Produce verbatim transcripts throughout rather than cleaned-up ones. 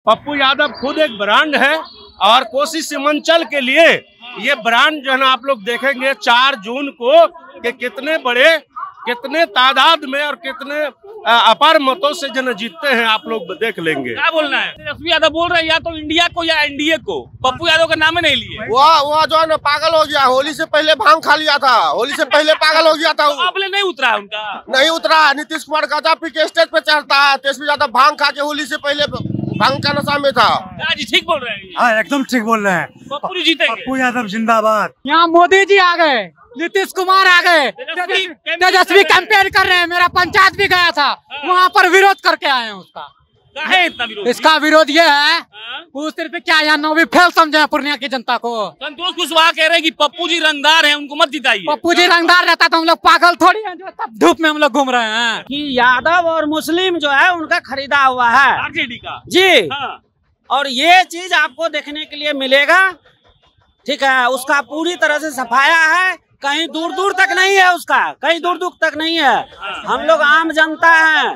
पप्पू यादव खुद एक ब्रांड है और कोसी सीमांचल के लिए ये ब्रांड जो है ना आप लोग देखेंगे चार जून को कि कितने बड़े कितने तादाद में और कितने अपार मतों से जन जीतते हैं आप लोग देख लेंगे। क्या बोलना है? तेजस्वी यादव बोल रहे हैं या तो इंडिया को या एनडीए को, पप्पू यादव का नाम ही नहीं लिए। वह वह जो है ना पागल हो गया, होली से पहले भांग खा लिया था, होली से पहले पागल हो गया था। तो आपने नहीं उतरा उनका? नहीं उतरा। नीतीश कुमार गांजा पी के स्टेज पे चढ़ता है, तेजस्वी यादव भांग खा के होली से पहले भांग का नशा में था। जी ठीक बोल रहे हैं। हाँ एकदम ठीक बोल रहे हैं। पप्पू जी जीतेंगे। पप्पू यादव जिंदाबाद। यहाँ मोदी जी आ गए, नीतीश कुमार आ गए, तेजस्वी कैंपेन कर रहे हैं। मेरा पंचायत भी गया था, वहाँ पर विरोध करके आए हैं उसका। है इतना विरोध? इसका विरोध ये है वो सिर्फ क्या यहाँ नौवीं फेल समझे पूर्णिया की जनता को। संतोष कुशवाहा कह रहे हैं कि पप्पू जी रंगदार हैं, उनको मत जिताइए। पप्पू जी रंगदार रहता तो हम लोग पागल थोड़ी हैं जो तब धूप में हम लोग घूम रहे हैं। कि यादव और मुस्लिम जो है उनका खरीदा हुआ है आरजेडी का। जी हाँ। और ये चीज आपको देखने के लिए मिलेगा, ठीक है। उसका पूरी तरह से सफाया है, कहीं दूर दूर तक नहीं है, उसका कहीं दूर दूर तक नहीं है। हम लोग आम जनता हैं,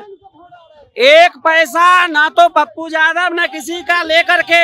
एक पैसा ना तो पप्पू यादव न किसी का लेकर के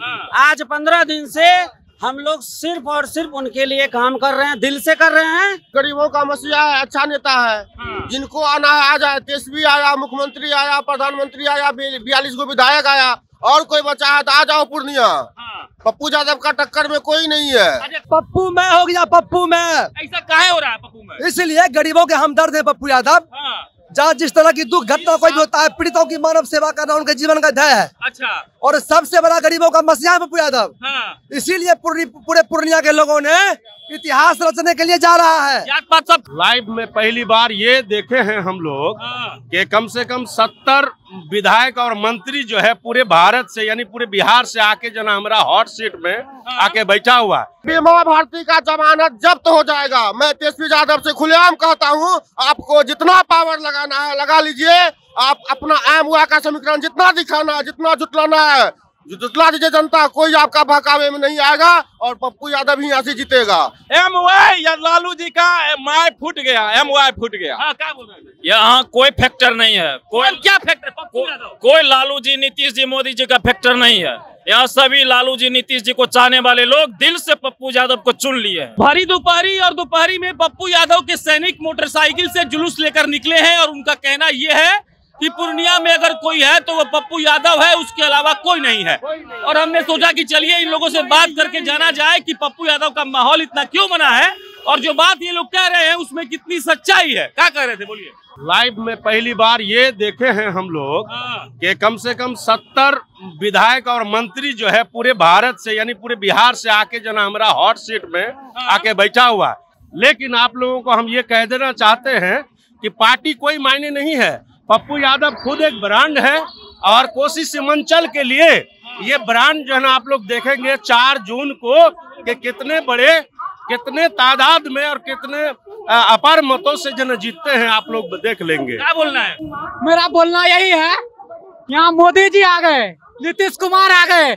आज पंद्रह दिन से हम लोग सिर्फ और सिर्फ उनके लिए काम कर रहे हैं, दिल से कर रहे हैं। गरीबों का मसीहा है, अच्छा नेता है, जिनको आना है आ जाए। तेजस्वी आया, मुख्यमंत्री आया, प्रधानमंत्री आया, बयालीस को विधायक आया, और कोई बचा है तो आ जाओ पूर्णिया। पप्पू यादव का टक्कर में कोई नहीं है। पप्पू में हो गया, पप्पू में। ऐसा काहे हो रहा है पप्पू में? इसलिए गरीबों के हमदर्द है पप्पू यादव। जहाँ जिस तरह की दुख घटना कोई भी होता है, पीड़ितों की मानव सेवा करना उनके जीवन का ध्येय है। अच्छा। और सबसे बड़ा गरीबों का मसीहा है पप्पू यादव। हाँ। इसीलिए पूरे पूर्णिया के लोगों ने इतिहास रचने के लिए जा रहा है। सब लाइव में पहली बार ये देखे हैं हम लोग कि कम से कम सत्तर विधायक और मंत्री जो है पूरे भारत से यानी पूरे बिहार से आके जो ना हमारा हॉट सीट में आके बैठा हुआ है। बीमा भारती का जमानत जब्त हो जाएगा। मैं तेजस्वी यादव से खुलेआम कहता हूँ, आपको जितना पावर लगाना है लगा लीजिए। आप अपना एम हुआ का समीकरण जितना दिखाना है, जितना जुटलाना है जुटला दीजिए जनता। कोई आपका बहकावे में नहीं आएगा और पप्पू यादव ही यहाँ से जीतेगा। एम वाई या लालू जी का माय फूट गया, एम वाई फूट गया। हाँ, क्या बोल रहे हैं? यहाँ कोई फैक्टर नहीं है। कोई क्या फैक्टर? पप्पू यादव कोई लालू जी, नीतीश जी, मोदी जी का फैक्टर नहीं है। यहाँ सभी लालू जी, नीतीश जी को चाहने वाले लोग दिल से पप्पू यादव को चुन लिए हैं। भरी दोपहरी और दोपहरी में पप्पू यादव के सैनिक मोटरसाइकिल से जुलूस लेकर निकले हैं और उनका कहना यह है कि पूर्णिया में अगर कोई है तो वो पप्पू यादव है, उसके अलावा कोई नहीं है। और हमने सोचा कि चलिए इन लोगों से बात करके जाना जाए कि पप्पू यादव का माहौल इतना क्यों बना है और जो बात ये लोग कह रहे हैं उसमें कितनी सच्चाई है। क्या कह रहे थे, बोलिए। लाइव में पहली बार ये देखे हैं हम लोग कि कम से कम सत्तर विधायक और मंत्री जो है पूरे भारत से यानी पूरे बिहार से आके जो ना हमारा हॉट सीट में आके बैठा हुआ है। लेकिन आप लोगों को हम ये कह देना चाहते हैं कि पार्टी कोई मायने नहीं है। पप्पू यादव खुद एक ब्रांड है और कोसी सीमांचल के लिए ये ब्रांड जो है ना आप लोग देखेंगे चार जून को कि कितने बड़े कितने तादाद में और कितने अपार मतों से जन जीतते हैं आप लोग देख लेंगे। क्या बोलना है? मेरा बोलना यही है, यहाँ मोदी जी आ गए, नीतीश कुमार आ गए,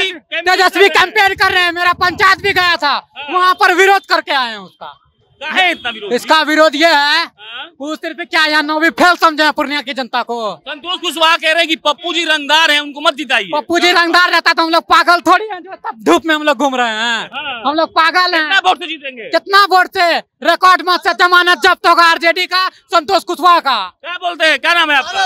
तेजस्वी कैंपेन कर रहे हैं। मेरा पंचायत भी गया था, वहाँ पर विरोध करके आए हैं उसका। है इतना विरोध? इसका विरोध ये है वो सिर्फ क्या यहाँ नौवीं फेल समझे पूर्णिया की जनता को। संतोष कुशवाहा कह रहे हैं कि पप्पू जी रंगदार हैं, उनको मत जिताइए। पप्पू जी रंगदार रहता तो हम लोग पागल थोड़ी हैं जो तब धूप में हम लोग घूम रहे हैं। हाँ। हम लोग पागल हैं। कितना वोट से जीतेंगे? कितना वोट से? रिकॉर्ड मत से जमानत जब्त होगा आरजेडी का, संतोष कुशवाहा का। क्या बोलते हैं? क्या नाम है आपका?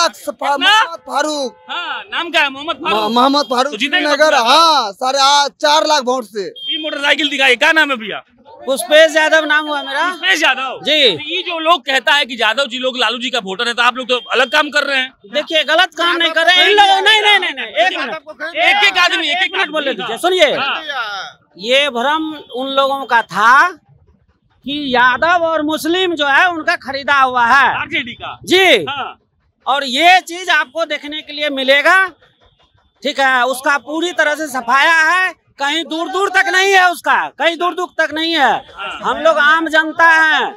मोहम्मद फारूक। हाँ, नाम क्या है? मोहम्मद फारूक। मोहम्मद फारूक तो जीतेंगे नगर। हाँ, साढ़े चार लाख वोट से। ये मोटरसाइकिल दिखाई, क्या नाम है भैया? पुष्पेश यादव नाम हुआ मेरा। पुष्पेश यादव जी। तो ये जो लोग कहता है कि यादव जी लोग लालू जी का वोटर है, तो आप लोग तो अलग काम कर रहे हैं। देखिए गलत काम नहीं कर रहे हैं इन लोग। नहीं नहीं नहीं नहीं एक मिनट, एक एक आदमी एक एक मिनट बोले दीजिए। सुनिए, हाँ। ये भ्रम उन लोगों का था कि यादव और मुस्लिम जो है उनका खरीदा हुआ है आरजेडी का। जी। हाँ। और ये चीज आपको देखने के लिए मिलेगा, ठीक है। उसका पूरी तरह से सफाया है, कहीं दूर दूर तक नहीं है, उसका कहीं दूर दूर तक नहीं है। हम लोग आम जनता हैं,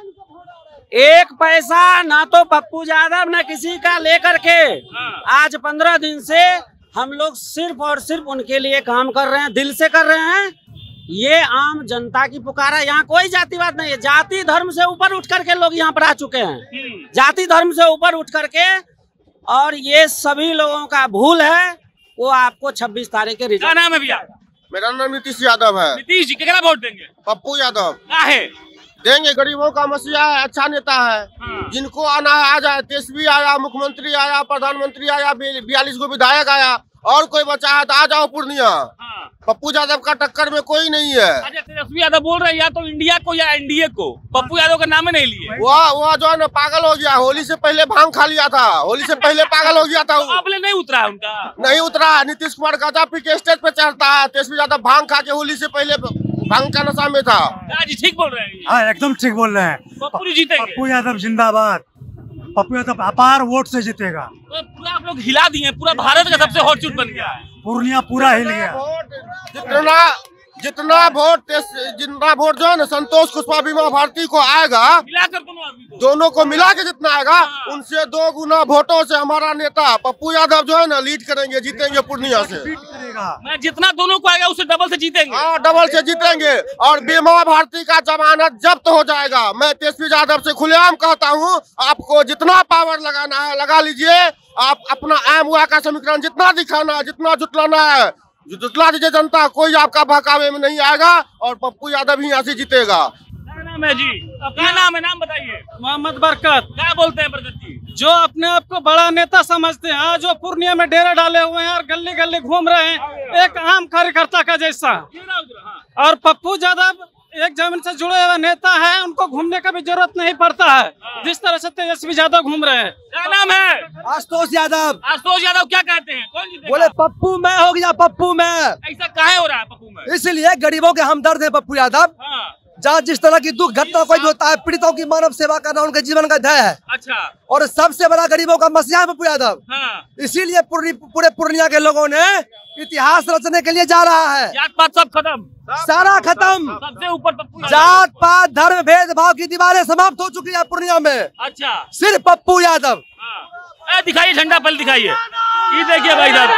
एक पैसा ना तो पप्पू यादव न किसी का लेकर के आज पंद्रह दिन से हम लोग सिर्फ और सिर्फ उनके लिए काम कर रहे हैं, दिल से कर रहे हैं। ये आम जनता की पुकार है। यहाँ कोई जातिवाद नहीं है। जाति धर्म से ऊपर उठ करके लोग यहाँ पर आ चुके हैं, जाति धर्म से ऊपर उठ करके। और ये सभी लोगों का भूल है। वो आपको छब्बीस तारीख के क्या रिजल्ट। नाम है भैया? मेरा नाम नीतीश यादव है। नीतीश जी कितना वोट देंगे? पप्पू यादव क्या है? देंगे, गरीबों का मसीहा है, अच्छा नेता है। हाँ। जिनको आना है आ जाए। तेजस्वी आया, मुख्यमंत्री आया, प्रधानमंत्री आया, बयालीस को विधायक आया, और कोई बचा है तो आ जाओ पूर्णिया। हाँ। पप्पू यादव का टक्कर में कोई नहीं है। अच्छा, तेजस्वी यादव बोल रहे हैं या तो इंडिया को या एनडीए को, पप्पू यादव का नाम ही नहीं लिए। वह वह जो है ना पागल हो गया, होली से पहले भांग खा लिया था, होली से पहले पागल हो गया था वो। आपने नहीं उतरा उनका? नहीं उतरा। नीतीश कुमार गांजा पी के स्टेज पे चढ़ता है, तेजस्वी यादव भांग खा के होली से पहले भांग का नशा में था। जी ठीक बोल रहे हैं। हाँ एकदम ठीक बोल रहे हैं। पप्पू जी जीतेंगे। पप्पू यादव जिंदाबाद। पप्पू यादव अपार वोट से जीतेगा। तो पूरा आप लोग हिला दिए, पूरा भारत का सबसे हॉट सीट बन गया है। पूर्णिया पूरा हिल गया। जितना जितना वोट जितना वोट जो है ना संतोष कुशवाहा बीमा भारती को आएगा, मिलाकर दोनों आदमी को। दोनों को मिला के जितना आएगा उनसे दो गुना वोटों से हमारा नेता पप्पू यादव जो है ना लीड करेंगे, जीतेंगे पूर्णिया से। मैं जितना दोनों को आएगा उससे डबल से जीतेंगे। हाँ डबल से जीतेंगे। और बीमा भारती का जमानत जब्त हो जाएगा। मैं तेजस्वी यादव से खुलेआम कहता हूँ, आपको जितना पावर लगाना है लगा लीजिए। आप अपना एम हुआ का समीकरण जितना दिखाना है, जितना जुटलाना है जुटला दीजिए जनता। कोई आपका बहकावे में नहीं आएगा और पप्पू यादव ही यहाँ से जीतेगा। क्या नाम है जी? क्या नाम है? नाम बताइए। मोहम्मद बरकत। क्या बोलते हैं बरकत जी? जो अपने आप को बड़ा नेता समझते हैं, जो पूर्णिया में डेरा डाले हुए हैं और गली गली घूम रहे हैं एक आम कार्यकर्ता का जैसा। और पप्पू यादव एक जमीन से जुड़े हुए नेता है, उनको घूमने का भी जरूरत नहीं पड़ता है, जिस तरह से तेजस्वी यादव घूम रहे हैं। क्या नाम है? आशुतोष यादव। आशुतोष यादव क्या कहते हैं? कौन जीतेगा? बोले पप्पू मैं हो गया, पप्पू मैं। ऐसा काहे हो रहा है पप्पू में? इसलिए गरीबों के हमदर्द है पप्पू यादव। हाँ। जहाँ जिस तरह की दुख घटना कोई भी होता है, पीड़ितों की मानव सेवा करना उनके जीवन का ध्येय है। अच्छा। और सबसे बड़ा गरीबों का मसीहा है पप्पू यादव। हाँ। इसीलिए पूरे पूर्णिया के लोगों ने इतिहास रचने के लिए जा रहा है। जात पात सब खत्म, सारा खत्म। सबसे ऊपर पप्पू यादव। जात पात धर्म भेदभाव की दीवारें समाप्त हो चुकी है पूर्णिया में। अच्छा। सिर्फ पप्पू यादव। हाँ। दिखाइए झंडा पहले दिखाइए। ये देखिए भाई साहब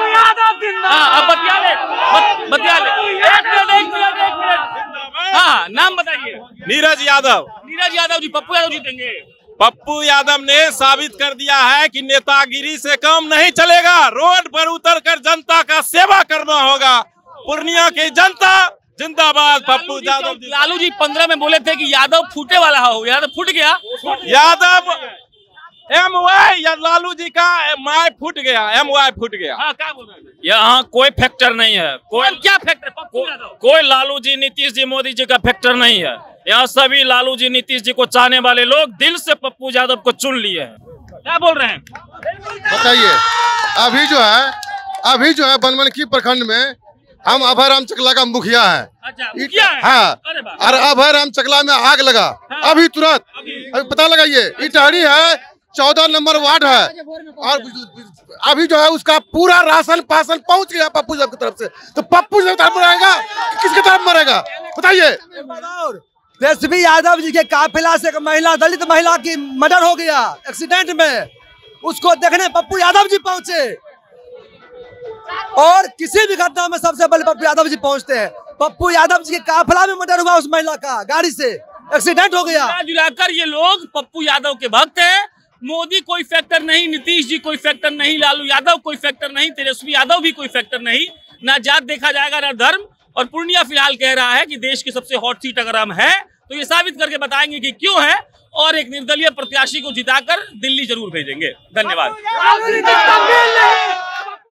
को। हाँ अब बतिया ले, बत, बतिया ले। एक मिनट एक मिनट एक मिनट। हाँ नाम बताइए। नीरज यादव। नीरज यादव जी। पप्पू यादव जीतेंगे। पप्पू यादव ने साबित कर दिया है कि नेतागिरी से काम नहीं चलेगा। रोड पर उतरकर जनता का सेवा करना होगा। पूर्णिया की जनता जिंदाबाद। पप्पू यादव। लालू जी पंद्रह में बोले थे कि यादव फूटे वाला हो, यादव फूट गया। यादव एम वाई या लालू जी का माय फूट गया, एम वाई फूट गया। हाँ क्या बोल रहे हैं? यहाँ कोई फैक्टर नहीं है। कोई क्या फैक्टर? पप्पू यादव। कोई लालू जी, नीतीश जी, मोदी जी का फैक्टर नहीं है। यहाँ सभी लालू जी, नीतीश जी को चाहने वाले लोग दिल से पप्पू यादव को चुन लिए हैं। क्या बोल रहे हैं? बताइए। अभी जो है अभी जो है बनमनखी प्रखंड में हम अभय राम चकला का मुखिया है। अच्छा, मुखिया है? हाँ। अरे वाह। और अभय राम चकला में आग लगा। हाँ। अभी तुरंत अभी पता लगाइए। इटहरी है, चौदह नंबर वार्ड है, और अभी जो है उसका पूरा राशन पासन पहुंच गया पप्पू यादव की तरफ से। तो पप्पू यादव तरफ मरेगा किसके तरफ मरेगा बताइए? तेजस्वी यादव जी के काफिला से एक महिला, दलित महिला की मर्डर हो गया एक्सीडेंट में, उसको देखने पप्पू यादव जी पहुंचे। और किसी भी घटना में सबसे पहले पप्पू यादव जी पहुंचते हैं। पप्पू यादव जी के काफिला में मर्डर हुआ, उस महिला का गाड़ी से एक्सीडेंट हो गया। जुलाकर ये लोग पप्पू यादव के भक्त हैं। मोदी कोई फैक्टर नहीं, नीतीश जी कोई फैक्टर नहीं, लालू यादव कोई फैक्टर नहीं, तेजस्वी यादव भी कोई फैक्टर नहीं। ना जात देखा जाएगा ना धर्म। और पूर्णिया फिलहाल कह रहा है कि देश की सबसे हॉट सीट अगर हम है तो ये साबित करके बताएंगे कि क्यों है, और एक निर्दलीय प्रत्याशी को जिताकर दिल्ली जरूर भेजेंगे। धन्यवाद।